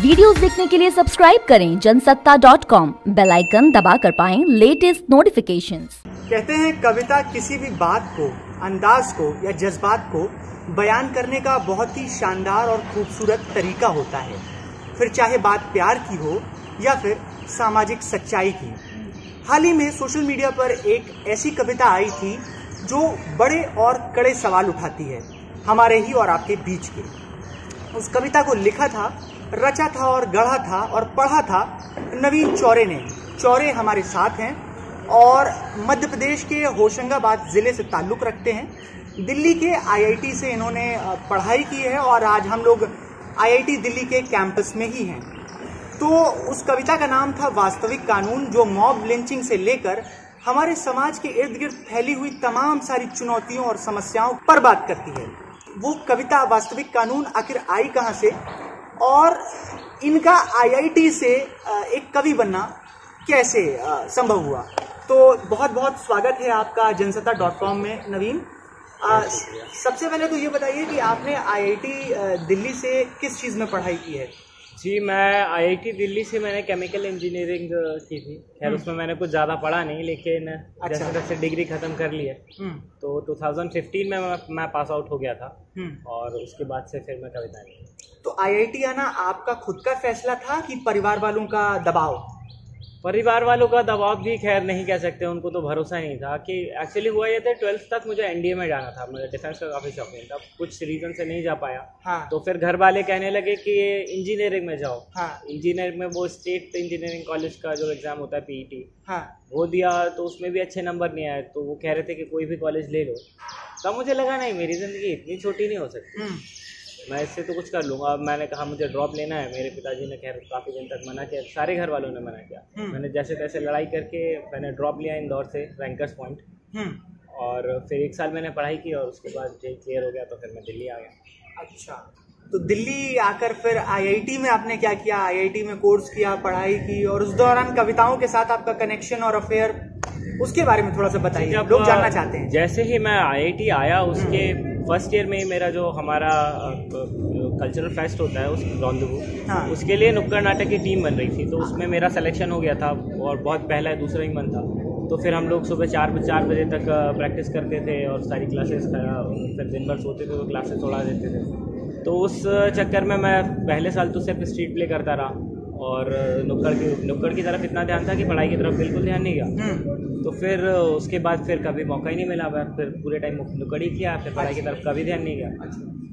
Videos देखने के लिए सब्सक्राइब करें जनसत्ता.com, बेल आइकन दबाकर पाएं लेटेस्ट नोटिफिकेशंस। कहते हैं कविता किसी भी बात को, अंदाज को या जज्बात को बयान करने का बहुत ही शानदार और खूबसूरत तरीका होता है, फिर चाहे बात प्यार की हो या फिर सामाजिक सच्चाई की। हाल ही में सोशल मीडिया पर एक ऐसी कविता आई थी जो बड़े और कड़े सवाल उठाती है हमारे ही और आपके बीच के। उस कविता को लिखा था, रचा था और गढ़ा था और पढ़ा था नवीन चौरे ने। चौरे हमारे साथ हैं और मध्य प्रदेश के होशंगाबाद ज़िले से ताल्लुक़ रखते हैं। दिल्ली के आईआईटी से इन्होंने पढ़ाई की है और आज हम लोग आईआईटी दिल्ली के कैंपस में ही हैं। तो उस कविता का नाम था वास्तविक कानून, जो मॉब लिंचिंग से लेकर हमारे समाज के इर्द गिर्द फैली हुई तमाम सारी चुनौतियों और समस्याओं पर बात करती है। वो कविता वास्तविक कानून आखिर आई कहाँ से और इनका आईआईटी से एक कवि बनना कैसे संभव हुआ। तो बहुत बहुत स्वागत है आपका जनसत्ता.com में नवीन। सबसे पहले तो ये बताइए कि आपने आईआईटी दिल्ली से किस चीज़ में पढ़ाई की है। जी, मैं आईआईटी दिल्ली से मैंने केमिकल इंजीनियरिंग की थी। खैर उसमें मैंने कुछ ज़्यादा पढ़ा नहीं, लेकिन जैसे तैसे डिग्री ख़त्म कर ली है। तो 2015 में मैं पास आउट हो गया था और उसके बाद से फिर मैं कविता लिखी। तो आईआईटी आना आपका खुद का फैसला था कि परिवार वालों का दबाव? परिवार वालों का दबाव भी खैर नहीं कह सकते, उनको तो भरोसा नहीं था। कि एक्चुअली हुआ ये था, 12th तक मुझे एनडीए में जाना था, मुझे डिफेंस का काफ़ी शौकीन था। कुछ रीज़न से नहीं जा पाया। हाँ। तो फिर घर वाले कहने लगे कि इंजीनियरिंग में जाओ। हाँ। इंजीनियरिंग में वो स्टेट इंजीनियरिंग कॉलेज का जो एग्ज़ाम होता है पीईटी, हाँ, वो दिया। तो उसमें भी अच्छे नंबर नहीं आए, तो वो कह रहे थे कि कोई भी कॉलेज ले लो। तब मुझे लगा नहीं, मेरी ज़िंदगी इतनी छोटी नहीं हो सकती, मैं इससे तो कुछ कर लूँगा। मैंने कहा मुझे ड्रॉप लेना है। मेरे पिताजी ने खैर काफ़ी दिन तक मना किया, सारे घर वालों ने मना किया। मैंने जैसे तैसे लड़ाई करके मैंने ड्रॉप लिया इंदौर से, रैंकर्स पॉइंट। और फिर 1 साल मैंने पढ़ाई की और उसके बाद जेई क्लियर हो गया तो फिर मैं दिल्ली आ गया। अच्छा, तो दिल्ली आकर फिर आईआईटी में आपने क्या किया? आईआईटी में कोर्स किया, पढ़ाई की, और उस दौरान कविताओं के साथ आपका कनेक्शन और अफेयर, उसके बारे में थोड़ा सा बताइए, लोग जानना चाहते हैं। जैसे ही मैं आईआईटी आया उसके फर्स्ट ईयर में ही मेरा जो हमारा कल्चरल फेस्ट होता है उस रौंदू, हाँ, उसके लिए नुक्कड़ नाटक की टीम बन रही थी। तो उसमें मेरा सिलेक्शन हो गया था और बहुत पहला दूसरा ही मन था। तो फिर हम लोग सुबह 4 बजे तक प्रैक्टिस करते थे और सारी क्लासेस, फिर दिन भर सोते थे तो क्लासेस उड़ा देते थे। तो उस चक्कर में मैं पहले साल तो सिर्फ स्ट्रीट प्ले करता रहा और नुक्कड़ की तरफ इतना ध्यान था कि पढ़ाई की तरफ बिल्कुल ध्यान नहीं गया। तो फिर उसके बाद फिर कभी मौका ही नहीं मिला, फिर पूरे टाइम नुक्कड़ ही किया, फिर पढ़ाई की तरफ कभी ध्यान नहीं गया।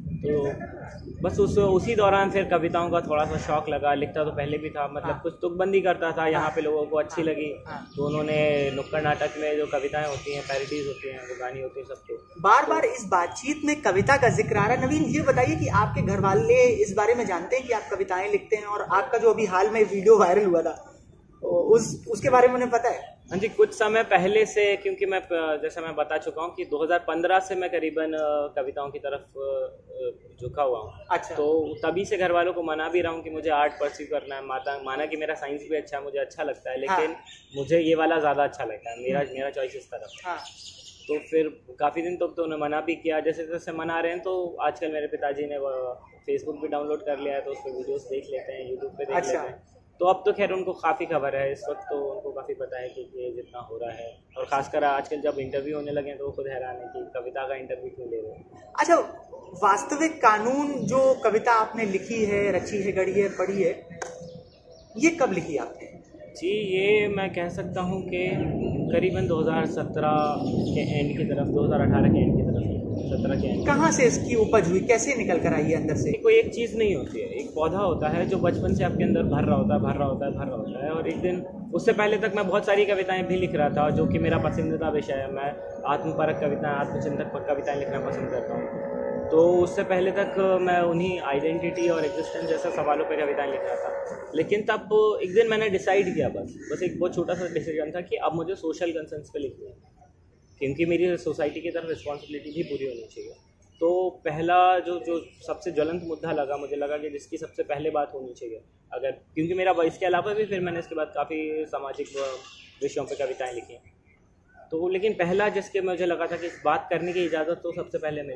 तो बस उसी दौरान फिर कविताओं का थोड़ा सा शौक लगा। लिखता तो पहले भी था, मतलब कुछ तुकबंदी करता था। यहाँ पे लोगों को अच्छी लगी तो उन्होंने नुक्कड़ नाटक में जो कविताएं होती हैं, पैरोडीज होती हैं, वो गानी होती है सबको। बार बार इस बातचीत में कविता का जिक्र आ रहा है। नवीन, ये बताइए कि आपके घर वाले इस बारे में जानते हैं कि आप कविताएं लिखते हैं? और आपका जो अभी हाल में वीडियो वायरल हुआ था उसके बारे में उन्हें पता है? हाँ जी, कुछ समय पहले से, क्योंकि मैं जैसा मैं बता चुका हूँ कि 2015 से मैं करीबन कविताओं की तरफ झुका हुआ हूँ। अच्छा। तो तभी से घर वालों को मना भी रहा हूँ कि मुझे आर्ट परस्यू करना है। माना कि मेरा साइंस भी अच्छा है, मुझे अच्छा लगता है, लेकिन मुझे ये वाला ज़्यादा अच्छा लगता है। मेरा चॉइस इस तरफ। हाँ। तो फिर काफ़ी दिन तक तो उन्हें मना भी किया, जैसे जैसे मना रहे हैं। तो आजकल मेरे पिताजी ने फेसबुक भी डाउनलोड कर लिया है, तो उस पर वीडियोज़ देख लेते हैं, यूट्यूब पर देख लेते हैं। तो अब तो खैर उनको काफ़ी खबर है इस वक्त, तो उनको काफ़ी पता है कि ये जितना हो रहा है। और ख़ासकर आजकल जब इंटरव्यू होने लगे तो वो खुद हैरान है कि कविता का इंटरव्यू क्यों ले रहे हैं। अच्छा, वास्तविक कानून जो कविता आपने लिखी है, रची है, गढ़ी है, पढ़ी है, ये कब लिखी आपने? जी, ये मैं कह सकता हूँ कि करीबन 2017 के एंड की तरफ, 2018 के एंड की तरफ, 17 के एंड। कहाँ से इसकी उपज हुई, कैसे निकल कर आई है अंदर से? कोई एक चीज़ नहीं होती है, एक पौधा होता है जो बचपन से आपके अंदर भर रहा होता है। और एक दिन, उससे पहले तक मैं बहुत सारी कविताएं भी लिख रहा था, जो कि मेरा पसंदीदा विषय है। मैं आत्मपरक कविताएं, आत्मचिंतक कविताएं लिखना पसंद करता हूँ। तो उससे पहले तक मैं उन्हीं आइडेंटिटी और एग्जिस्टेंस जैसे सवालों पर कविताएं लिख रहा था। लेकिन तब एक दिन मैंने डिसाइड किया, बस एक बहुत छोटा सा डिसीजन था कि अब मुझे सोशल कंसर्न्स पे लिखना है, क्योंकि मेरी सोसाइटी की तरफ रिस्पॉन्सिबिलिटी भी पूरी होनी चाहिए। तो पहला जो सबसे ज्वलंत मुद्दा लगा, मुझे लगा कि जिसकी सबसे पहले बात होनी चाहिए, अगर, क्योंकि मेरा इसके अलावा भी फिर मैंने इसके बाद काफ़ी सामाजिक विषयों पर कविताएँ लिखी। तो लेकिन पहला जिसके मुझे लगा था कि बात करने की इजाज़त तो सबसे पहले मिले,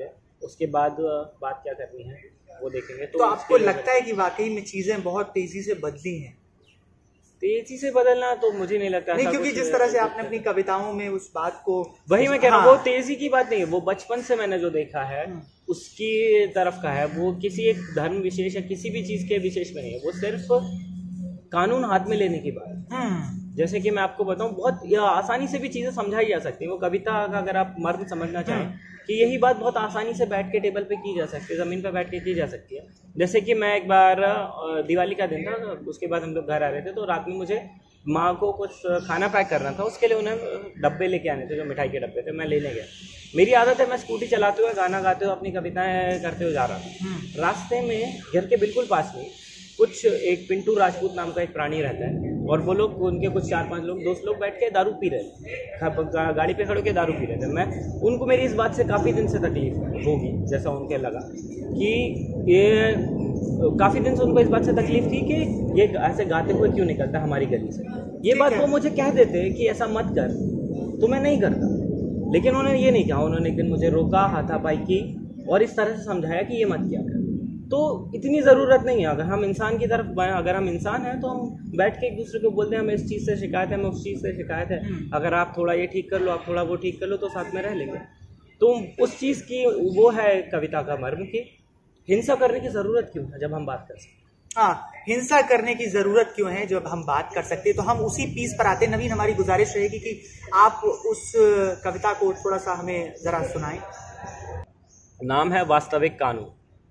उसके बाद बात क्या करनी है वो देखेंगे। तो आपको लगता है कि वाकई में चीजें बहुत तेजी से बदली हैं? तेजी से बदलना तो मुझे नहीं लगता। नहीं, क्योंकि जिस तरह से आपने अपनी कविताओं में उस बात को, वही मैं कह रहा हूँ, वो तेजी की बात नहीं है, वो बचपन से मैंने जो देखा है उसकी तरफ का है। वो किसी एक धर्म विशेष या किसी भी चीज के विशेष में नहीं है, वो सिर्फ कानून हाथ में लेने की बात है। जैसे कि मैं आपको बताऊं, बहुत आसानी से भी चीजें समझाई जा सकती है। वो कविता का अगर आप मर्म समझना चाहें कि यही बात बहुत आसानी से बैठ के टेबल पे की जा सकती है, जमीन पे बैठ के की जा सकती है। जैसे कि मैं एक बार दिवाली का दिन था, उसके बाद हम लोग घर आ रहे थे, तो रात में मुझे माँ को कुछ खाना पैक करना था, उसके लिए उन्हें डब्बे लेके आने थे, जो मिठाई के डब्बे थे, मैं लेने गया। मेरी आदत है मैं स्कूटी चलाते हुए गाना गाते हुए अपनी कविताएं करते हुए जा रहा था। रास्ते में घर के बिल्कुल पास में कुछ एक पिंटू राजपूत नाम का एक प्राणी रहता है, और वो लोग, उनके कुछ 4-5 लोग, दोस्त लोग बैठ के दारू पी रहे थे, गाड़ी पे खड़े के दारू पी रहे थे। मैं उनको, मेरी इस बात से काफ़ी दिन से तकलीफ होगी, जैसा उनके लगा कि ये काफ़ी दिन से उनको इस बात से तकलीफ थी कि ये ऐसे गाते हुए क्यों निकलता है हमारी गली से। ये बात वो मुझे कह देते कि ऐसा मत कर, तो मैं नहीं करता। लेकिन उन्होंने ये नहीं कहा, उन्होंने एक दिन मुझे रोका, हाथापाई की और इस तरह से समझाया कि ये मत किया कर। तो इतनी ज़रूरत नहीं है, अगर हम इंसान की तरफ, अगर हम इंसान हैं तो हम बैठ के एक दूसरे को बोलते हैं हमें इस चीज़ से शिकायत है, हमें उस चीज़ से शिकायत है, अगर आप थोड़ा ये ठीक कर लो, आप थोड़ा वो ठीक कर लो, तो साथ में रह लेंगे। तो उस चीज़ की वो है कविता का मर्म कि हिंसा करने की ज़रूरत क्यों है जब हम बात कर सकते हैं। हाँ, हिंसा करने की जरूरत क्यों है जब हम बात कर सकते हैं। तो हम उसी पीस पर आते हैं। नवीन, हमारी गुजारिश रहेगी कि आप उस कविता को थोड़ा सा हमें जरा सुनाएं। नाम है वास्तविक कानून।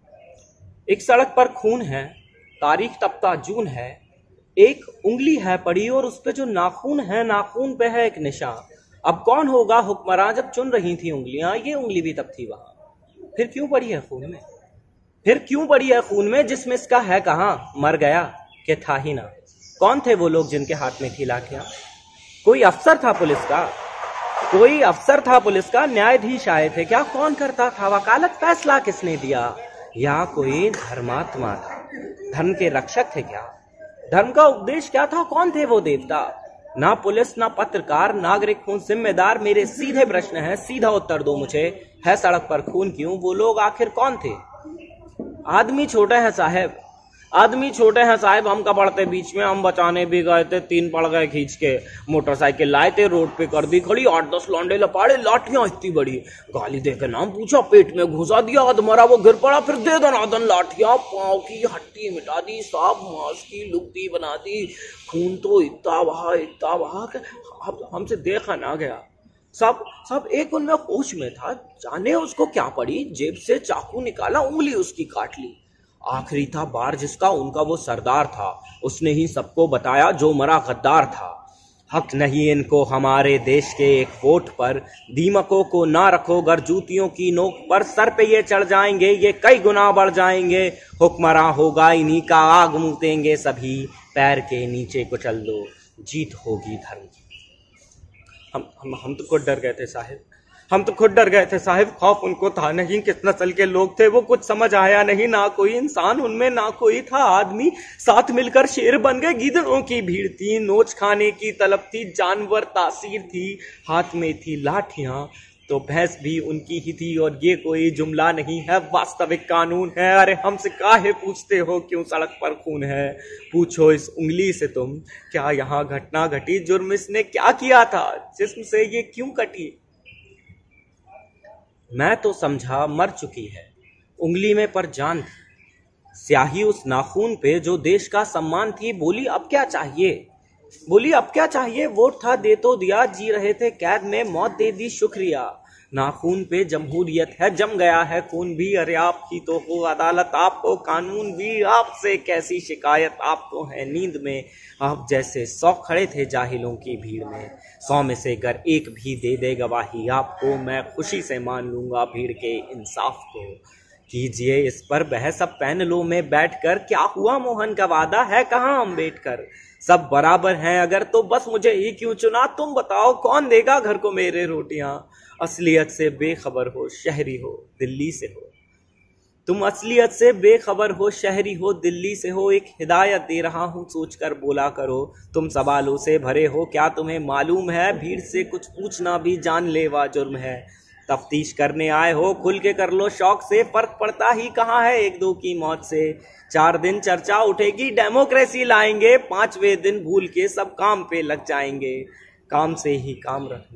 एक सड़क पर खून है, तारीख तपता जून है, एक उंगली है पड़ी और उस पे जो नाखून है, नाखून पे है एक निशान। अब कौन होगा हुक्मरान जब चुन रही थी उंगलियां, ये उंगली भी तब थी वहां। फिर क्यों पड़ी है खून में, फिर क्यों पड़ी है खून में, जिसमें इसका है कहां, मर गया कि था ही ना। कौन थे वो लोग जिनके हाथ में थी लाठियां? कोई अफसर था पुलिस का, कोई अफसर था पुलिस का, न्यायाधीश आए थे क्या, कौन करता था वकालत, फैसला किसने दिया, या कोई धर्मात्मा था, धर्म के रक्षक थे क्या, धर्म का उपदेश क्या था, कौन थे वो देवता। ना पुलिस, ना पत्रकार, नागरिक हूं जिम्मेदार, मेरे सीधे प्रश्न है, सीधा उत्तर दो मुझे, है सड़क पर खून क्यों, वो लोग आखिर कौन थे। आदमी छोटे हैं साहब, आदमी छोटे हैं साहब, हम का पड़ते बीच में, हम बचाने भी गए थे, 3 पड़ गए खींच के, मोटरसाइकिल लाए थे, रोड पे कर दी खड़ी, 8-10 लौंडे लपाड़े, लाठियां इतनी बड़ी, गाली देकर नाम पूछा, पेट में घुसा दिया, अधमरा वो गिर पड़ा, फिर दे दनादन लाठियां, पांव की हड्डी मिटा दी, सांप मांस की लुगदी बना दी, खून तो इतना बहा कि हमसे देखा ना गया। सब एक उनमें होश में था, जाने उसको क्या पड़ी, जेब से चाकू निकाला, उंगली उसकी काट ली। आखिरी था बार जिसका, उनका वो सरदार था, उसने ही सबको बताया जो मरा गद्दार था। हक नहीं इनको हमारे देश के एक वोट पर, दीमकों को ना रखो गर जूतियों की नोक पर, सर पे ये चढ़ जाएंगे ये कई गुना बढ़ जाएंगे, हुक्मरां होगा इन्हीं का, आग मुतेंगे सभी, पैर के नीचे कुचल दो, जीत होगी धर्म की। हम तो खुद डर गए थे साहिब, हम तो खुद डर गए थे साहिब, खौफ उनको था नहीं किस नस्ल के लोग थे वो, कुछ समझ आया नहीं, ना कोई इंसान उनमें, ना कोई था आदमी, साथ मिलकर शेर बन गए, गीदड़ों की भीड़ थी, नोच खाने की तलब थी, जानवर तासीर थी, हाथ में थी लाठियां तो भैंस भी उनकी ही थी, और ये कोई जुमला नहीं है, वास्तविक कानून है। अरे हमसे काहे पूछते हो क्यों सड़क पर खून है, पूछो इस उंगली से तुम, क्या यहाँ घटना घटी, जुर्म इसने क्या किया था, जिस्म से ये क्यों कटी। मैं तो समझा मर चुकी है, उंगली में पर जान थी, स्याही उस नाखून पे जो देश का सम्मान थी, बोली अब क्या चाहिए, बोली अब क्या चाहिए, वोट था दे तो दिया, जी रहे थे कैद में मौत दे दी शुक्रिया, नाखून पे जमहूरियत है जम गया है खून भी, अरे आपकी तो हो अदालत, आपको कानून भी, आपसे कैसी शिकायत, आप तो है नींद में, आप जैसे 100 खड़े थे जाहिलों की भीड़ में, 100 में से अगर एक भी दे दे गवाही आपको, मैं खुशी से मान लूंगा भीड़ के इंसाफ को। कीजिए इस पर बहस अब पैनलों में बैठकर, क्या हुआ मोहन का वादा है कहाँ अम्बेडकर, सब बराबर हैं अगर तो बस मुझे ही क्यों चुना, तुम बताओ कौन देगा घर को मेरे रोटियां, असलियत से बेखबर हो शहरी हो दिल्ली से हो, तुम असलियत से बेखबर हो शहरी हो दिल्ली से हो, एक हिदायत दे रहा हूं सोचकर बोला करो, तुम सवालों से भरे हो क्या तुम्हें मालूम है, भीड़ से कुछ पूछना भी जानलेवा जुर्म है, तफ्तीश करने आए हो खुल के कर लो शौक से, फर्क पड़ता ही कहाँ है एक दो की मौत से। 4 दिन चर्चा उठेगी डेमोक्रेसी लाएंगे, 5वें दिन भूल के सब काम पे लग जाएंगे। काम से ही काम रखना,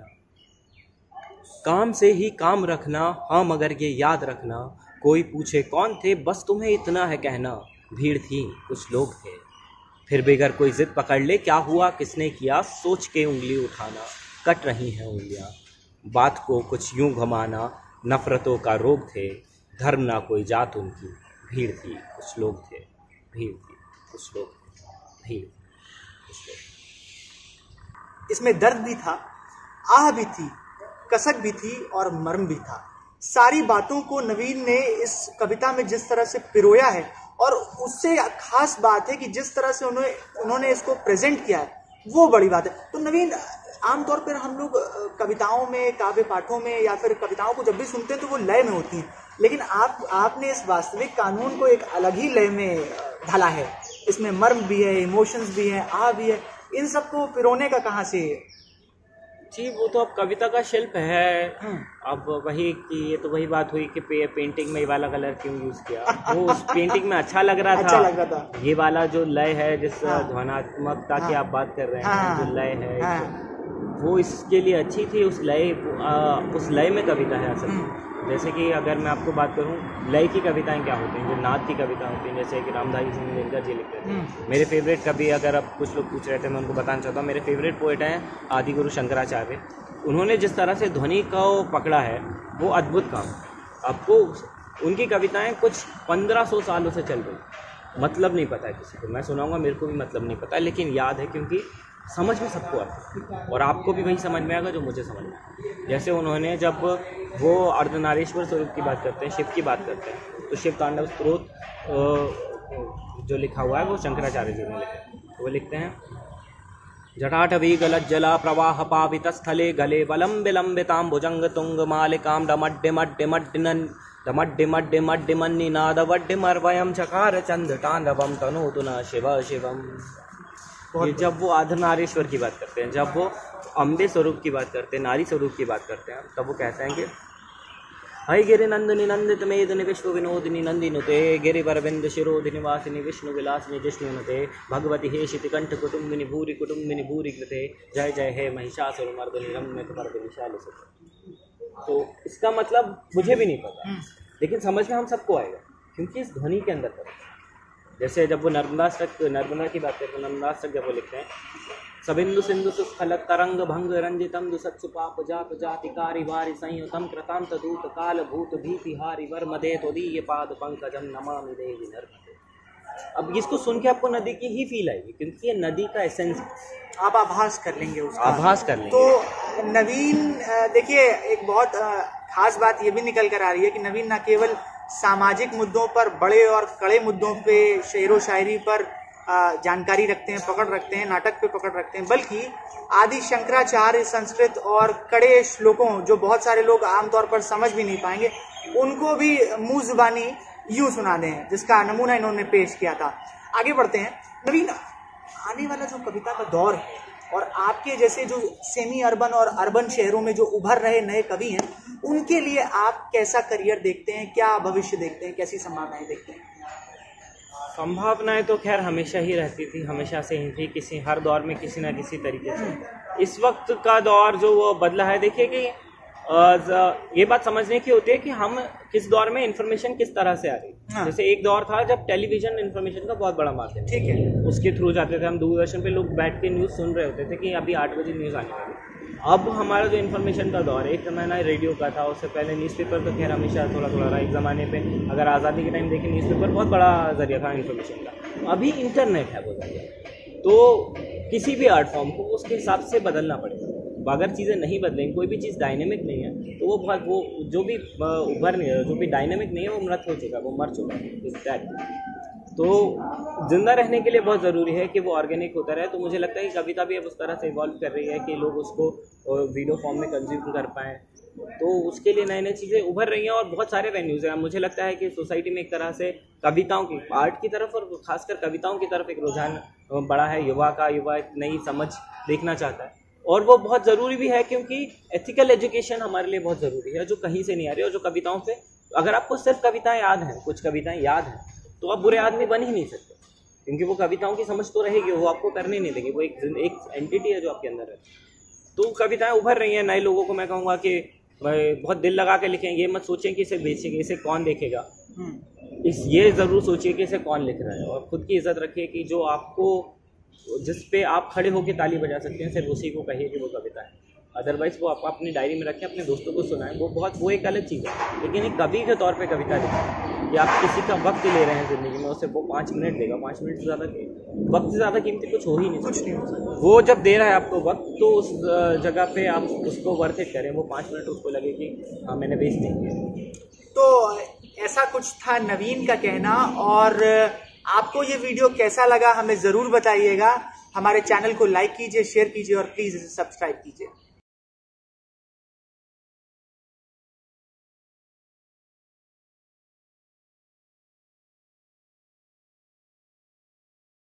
काम से ही काम रखना, हाँ मगर ये याद रखना, कोई पूछे कौन थे बस तुम्हें इतना है कहना, भीड़ थी कुछ लोग थे, फिर भी अगर कोई जिद पकड़ ले क्या हुआ किसने किया, सोच के उंगली उठाना, कट रही हैं उंगलियां, बात को कुछ यूं घुमाना, नफरतों का रोग थे, धर्म ना कोई जात उनकी, भीड़ थी कुछ लोग थे, भीड़ थी कुछ लोग थे, भीड़ कुछ लोग। इसमें दर्द भी था, आह भी थी, कसक भी थी और मर्म भी था। सारी बातों को नवीन ने इस कविता में जिस तरह से पिरोया है, और उससे खास बात है कि जिस तरह से उन्होंने इसको प्रेजेंट किया है वो बड़ी बात है। तो नवीन, आमतौर पर हम लोग कविताओं में, काव्य पाठों में या फिर कविताओं को जब भी सुनते हैं तो वो लय में होती हैं, लेकिन आपने इस वास्तविक कानून को एक अलग ही लय में ढाला है। इसमें मर्म भी है, इमोशंस भी है, आह भी है, इन सबको पिरोने का कहाँ से? जी वो तो अब कविता का शिल्प है। अब वही कि ये तो वही बात हुई कि पेंटिंग में ये वाला कलर क्यों यूज किया, वो उस पेंटिंग में अच्छा लग रहा अच्छा लग रहा था। ये वाला जो लय है, जिस ध्वनात्मकता की आप बात कर रहे हैं, जो लय है वो इसके लिए अच्छी थी। उस लय में कविता है असल। जैसे कि अगर मैं आपको बात करूं, लय की कविताएं क्या होती हैं, जो नाद की कविता होती हैं, जैसे कि रामधारी सिंह दिनकर जी लिखते थे। मेरे फेवरेट कवि, अगर अब कुछ लोग पूछ रहे थे मैं उनको बताना चाहता हूँ, मेरे फेवरेट पोएट हैं आदिगुरु शंकराचार्य। उन्होंने जिस तरह से ध्वनि को पकड़ा है वो अद्भुत काम। आपको उनकी कविताएं कुछ 1500 सालों से चल रही, मतलब नहीं पता है किसी को, मैं सुनाऊंगा मेरे को भी मतलब नहीं पता, लेकिन याद है क्योंकि समझ में सबको आता है, और आपको भी वही समझ में आएगा जो मुझे समझ में आएगा। जैसे उन्होंने जब वो अर्धनारीश्वर स्वरूप की बात करते हैं, शिव की बात करते हैं, तो शिव तांडव स्तोत्र जो लिखा हुआ है वो शंकराचार्य जी ने लिखा है। वो लिखते हैं, जटाटवी गलज्जला प्रवाह पावित स्थले गले बलम विलंबितां भुजंग तुंग मालिकां डमड्डिमड्डिमड्डिमन्निनादवड्डिमर्वयं चकार चंद तांडवं तनोतु न शिव शिवम। ये जब वो अर्धनारीश्वर की बात करते हैं, जब वो अम्बे स्वरूप की बात करते हैं, नारी स्वरूप की बात करते हैं, तब वो कहते हैं कि हय गिरि नंदिनी नंदित मेदिनी विश्व विनोदिनी नंदिनुते गिरिवरविंद शिरोधिनी वासिनी विष्णु विलासिनी जिष्णुनुते भगवती हे शितिकंठ कुटुंबिनी भूरि कृते जय जय हे महिषासुर मर्दिनी रम्य मर्दिनी। तो इसका मतलब मुझे भी नहीं पता, लेकिन समझ में हम सबको आएगा क्योंकि इस ध्वनि के अंदर पता। जैसे जब वो नर्मदा की बात करते हैं, नर्मदा तक जब वो लिखते हैं, सबिंदु सिंधु सुस्खलत तरंग भंग रंजितम दुसत्सु पाप जात जातिकारी वारि संयुतम कृतां तदूत काल भूत भीतिहारी वर्मदे तोदीय पाद पंकजम नमामि देवी नर्मदे। अब इसको सुन के आपको नदी की ही फील आएगी क्योंकि ये नदी का एसेंस, आप आभास कर लेंगे उसका, आभास कर लेंगे। तो नवीन, देखिए एक बहुत खास बात ये भी निकल कर आ रही है कि नवीन न केवल सामाजिक मुद्दों पर, बड़े और कड़े मुद्दों पे शेरो शायरी पर जानकारी रखते हैं, पकड़ रखते हैं, नाटक पे पकड़ रखते हैं, बल्कि आदि शंकराचार्य संस्कृत और कड़े श्लोकों जो बहुत सारे लोग आमतौर पर समझ भी नहीं पाएंगे, उनको भी मुंह जुबानी यूं सुना दें, जिसका नमूना इन्होंने पेश किया था। आगे बढ़ते हैं। नवीन, आने वाला जो कविता का दौर है और आपके जैसे जो सेमी अर्बन और अर्बन शहरों में जो उभर रहे नए कवि हैं, उनके लिए आप कैसा करियर देखते हैं, क्या भविष्य देखते हैं, कैसी संभावनाएं देखते हैं? संभावनाएं तो खैर हमेशा ही रहती थी, हमेशा से ही थी, किसी हर दौर में किसी ना किसी तरीके से। इस वक्त का दौर जो वो बदला है, देखिए कि ये बात समझने की होती है कि हम किस दौर में इंफॉर्मेशन किस तरह से आ रही है। हाँ। जैसे एक दौर था जब टेलीविजन इंफॉर्मेशन का बहुत बड़ा माध्यम, ठीक है, उसके थ्रू जाते थे हम, दूरदर्शन पे लोग बैठ के न्यूज़ सुन रहे होते थे कि अभी 8 बजे न्यूज़ आने वाली। अब हमारा जो इन्फॉर्मेशन का दौर है, एक ज़माना रेडियो का था, उससे पहले न्यूज़पेपर तो खैर हमेशा थोड़ा थोड़ा रहा। एक ज़माने पे अगर आज़ादी के टाइम देखें, न्यूज़पेपर बहुत बड़ा जरिया था इन्फॉर्मेशन का। अभी इंटरनेट है वो जरिया, तो किसी भी आर्ट फॉर्म को उसके हिसाब से बदलना पड़ेगा। अगर चीज़ें नहीं बदलेंगी, कोई भी चीज़ डायनेमिक नहीं है, तो वो जो भी उभर नहीं है, जो भी डायनेमिक नहीं है, वो मृत हो चुका है, वो मर चुका है। तो जिंदा रहने के लिए बहुत ज़रूरी है कि वो ऑर्गेनिक होता रहे। तो मुझे लगता है कि कविता भी अब उस तरह से इवॉल्व कर रही है कि लोग उसको वीडियो फॉर्म में कंज्यूम कर पाएँ, तो उसके लिए नई नई चीज़ें उभर रही हैं और बहुत सारे वेन्यूज़ हैं। मुझे लगता है कि सोसाइटी में एक तरह से कविताओं की, आर्ट की तरफ और खासकर कविताओं की तरफ एक रुझान बड़ा है। युवा एक नई समझ देखना चाहता है और वो बहुत ज़रूरी भी है, क्योंकि एथिकल एजुकेशन हमारे लिए बहुत ज़रूरी है, जो कहीं से नहीं आ रही है। और जो कविताओं से, अगर आपको सिर्फ कविताएं याद हैं, कुछ कविताएं याद हैं, तो आप बुरे आदमी बन ही नहीं सकते, क्योंकि वो कविताओं की समझ तो रहेगी, वो आपको करने नहीं देगी, वो एक एंटिटी है जो आपके अंदर है। तो कविताएं उभर रही हैं। नए लोगों को मैं कहूँगा कि बहुत दिल लगा के लिखें, ये मत सोचें कि इसे बेचेंगे, इसे कौन देखेगा, ये ज़रूर सोचिए कि इसे कौन लिख रहा है, और ख़ुद की इज़्ज़त रखिए कि जो आपको, जिस पे आप खड़े होकर ताली बजा सकते हैं, सिर्फ उसी को कहिए कि वो कविता है। अदरवाइज़ वो आप अपनी डायरी में रखें, अपने दोस्तों को सुनाएं, वो एक अलग चीज़ है। लेकिन एक कवि के तौर पे कविता लिखें कि आप किसी का वक्त ले रहे हैं ज़िंदगी में, उससे वो 5 मिनट देगा, 5 मिनट से ज़्यादा वक्त से ज़्यादा कीमती कुछ हो ही नहीं, कुछ नहीं हो सकता। वो जब दे रहा है आपको वक्त, तो उस जगह पे आप उसको वर्थ इट करें। वो 5 मिनट उसको लगे कि हाँ मैंने वेस्ट नहीं किया। तो ऐसा कुछ था नवीन का कहना। और आपको ये वीडियो कैसा लगा हमें ज़रूर बताइएगा। हमारे चैनल को लाइक कीजिए, शेयर कीजिए और प्लीज़ इसे सब्सक्राइब कीजिए।